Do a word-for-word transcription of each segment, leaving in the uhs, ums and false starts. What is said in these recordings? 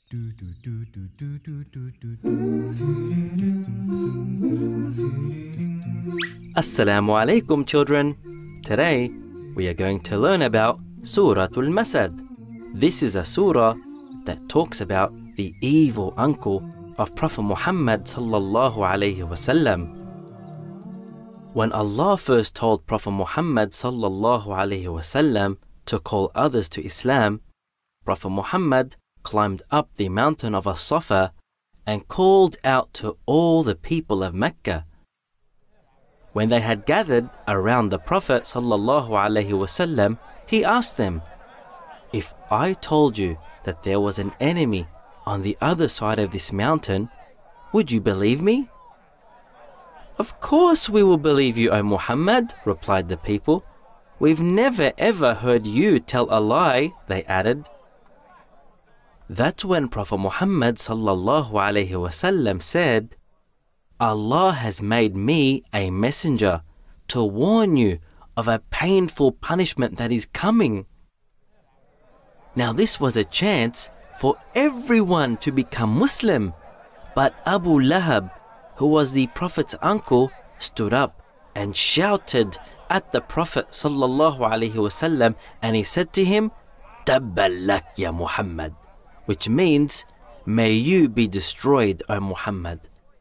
Assalamu alaikum, children. Today we are going to learn about Suratul Masad. This is a surah that talks about the evil uncle of Prophet Muhammad sallallahu alaihi wasallam. When Allah first told Prophet Muhammad sallallahu alaihi wasallam to call others to Islam, Prophet Muhammad climbed up the mountain of As-Safa and called out to all the people of Mecca. When they had gathered around the Prophet sallallahu alaihi wasallam, he asked them, "If I told you that there was an enemy on the other side of this mountain, would you believe me?" "Of course we will believe you, O Muhammad," replied the people. "We've never ever heard you tell a lie," they added. That's when Prophet Muhammad sallallahu alaihi wasallam said, "Allah has made me a messenger to warn you of a painful punishment that is coming." Now this was a chance for everyone to become Muslim, but Abu Lahab, who was the Prophet's uncle, stood up and shouted at the Prophet sallallahu alaihi wasallam, and he said to him, "Tabban lak ya Muhammad," which means, "May you be destroyed, O Muhammad."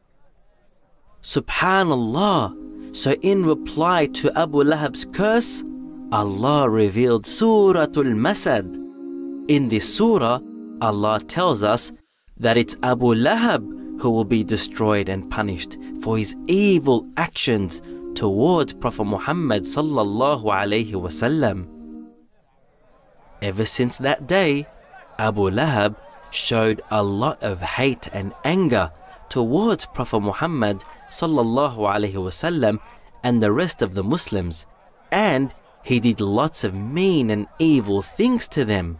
Subhanallah. So in reply to Abu Lahab's curse, Allah revealed Suratul Masad. In this surah, Allah tells us that it's Abu Lahab who will be destroyed and punished for his evil actions towards Prophet Muhammad sallallahu alaihi wasallam. Ever since that day, Abu Lahab showed a lot of hate and anger towards Prophet Muhammad sallallahu alaihi wasallam and the rest of the Muslims, and he did lots of mean and evil things to them.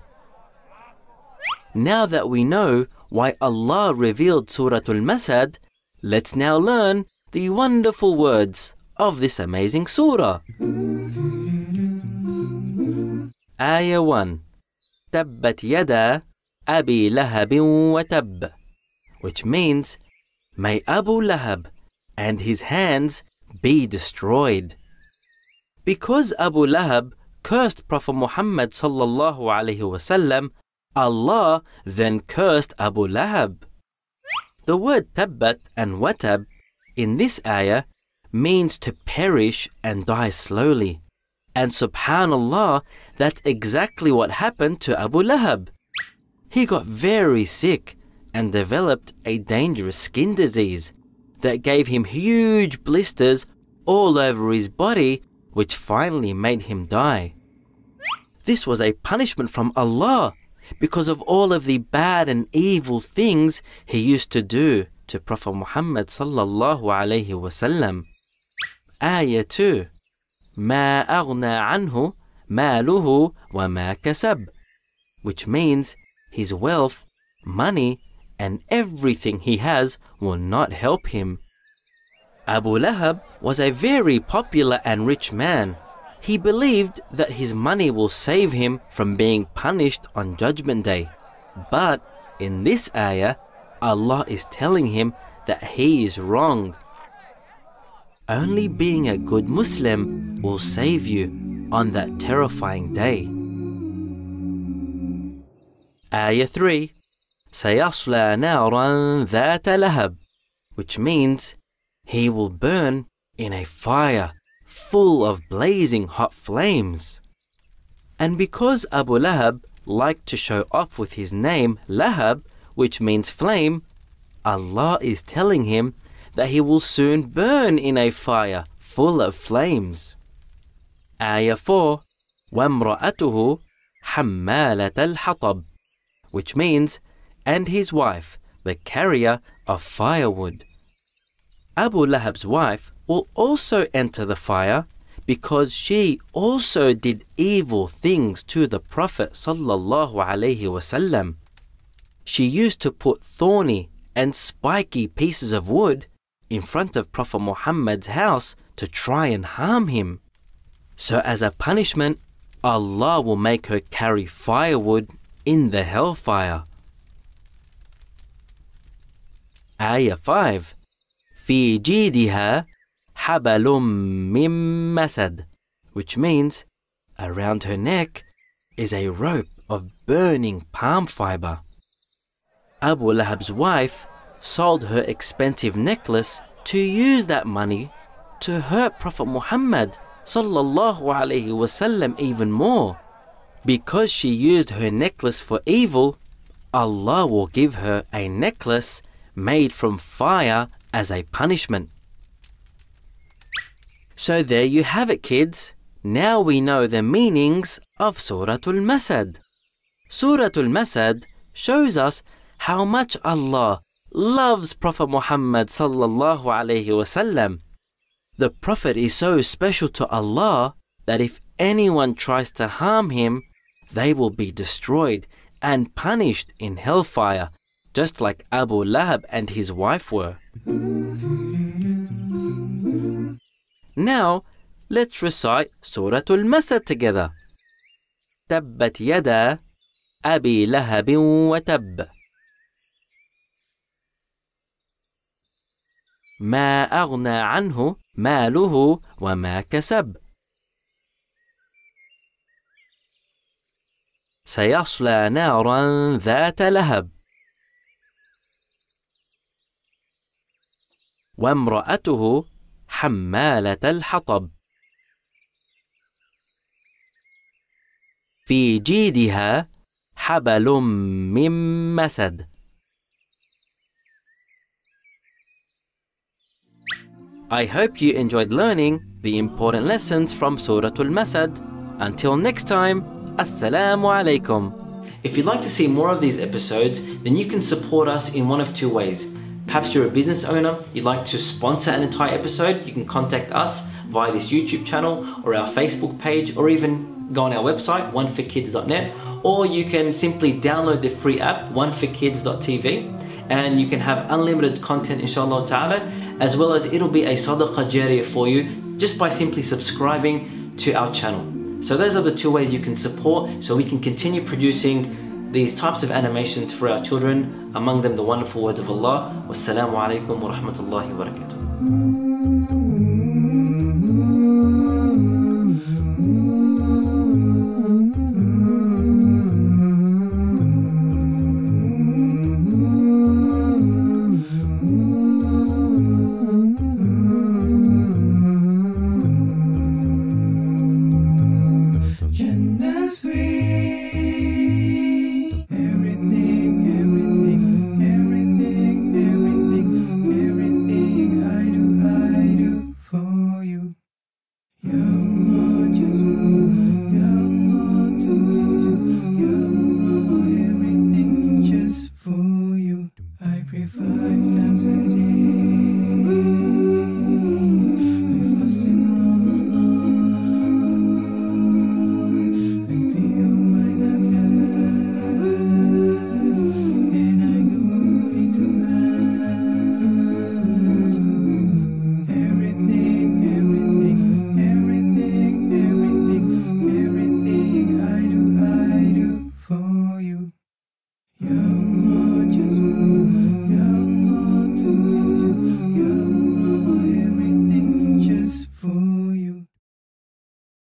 Now that we know why Allah revealed Suratul Masad, let's now learn the wonderful words of this amazing surah. Ayah one. Tabbat yada Abi Lahabin wa tab, which means, "May Abu Lahab and his hands be destroyed." Because Abu Lahab cursed Prophet Muhammad sallallahu alaihi wasallam, Allah then cursed Abu Lahab. The word tabbat and watab in this ayah means to perish and die slowly. And subhanallah, that's exactly what happened to Abu Lahab. He got very sick and developed a dangerous skin disease that gave him huge blisters all over his body, which finally made him die. This was a punishment from Allah because of all of the bad and evil things he used to do to Prophet Muhammad sallallahu alaihi wasallam. Ayah two. Ma aghna anhu maluhu wa ma kasab, which means his wealth, money, and everything he has will not help him. Abu Lahab was a very popular and rich man. He believed that his money will save him from being punished on Judgment Day. But in this ayah, Allah is telling him that he is wrong. Only being a good Muslim will save you on that terrifying day. Ayah three. سَيَصْلَى نَارًا ذَاتَ لَهَبٍ, which means he will burn in a fire full of blazing hot flames. And because Abu Lahab liked to show off with his name Lahab, which means flame, Allah is telling him that he will soon burn in a fire full of flames. Ayah four. وَامْرَأَتُهُ حَمَّالَةَ الْحَطَبِ, which means, and his wife, the carrier of firewood. Abu Lahab's wife will also enter the fire because she also did evil things to the Prophet sallallahu alaihi wasallam. She used to put thorny and spiky pieces of wood in front of Prophet Muhammad's house to try and harm him. So as a punishment, Allah will make her carry firewood in the hellfire. Ayah five. في جيدها حبل من مسد, which means around her neck is a rope of burning palm fiber. Abu Lahab's wife sold her expensive necklace to use that money to hurt Prophet Muhammad sallallahu alaihi wasallam even more. Because she used her necklace for evil, Allah will give her a necklace made from fire as a punishment. So there you have it, kids. Now we know the meanings of Surah Al-Masad. Surah Al-Masad shows us how much Allah loves Prophet Muhammad sallallahu alaihi wasallam. The Prophet is so special to Allah that if anyone tries to harm him, they will be destroyed and punished in hellfire, just like Abu Lahab and his wife were. Now, let's recite Surah Al-Masad together. تبت يدا أبي لهب وتب ما أغنى عنه ماله وما كسب سيصلى نارا ذات لهب وامرأته حمالة الحطب في جيدها حبل من مسد. I hope you enjoyed learning the important lessons from Surah Al-Masad. Until next time, Assalamu alaikum. If you'd like to see more of these episodes, then you can support us in one of two ways. Perhaps you're a business owner, you'd like to sponsor an entire episode, you can contact us via this YouTube channel or our Facebook page, or even go on our website, one for kids dot net, or you can simply download the free app, one for kids dot t v, and you can have unlimited content inshallah ta'ala, as well as it'll be a sadaqah jariyah for you just by simply subscribing to our channel. So those are the two ways you can support so we can continue producing these types of animations for our children, among them the wonderful words of Allah. Wassalamu alaikum wa rahmatullahi wa barakatuh.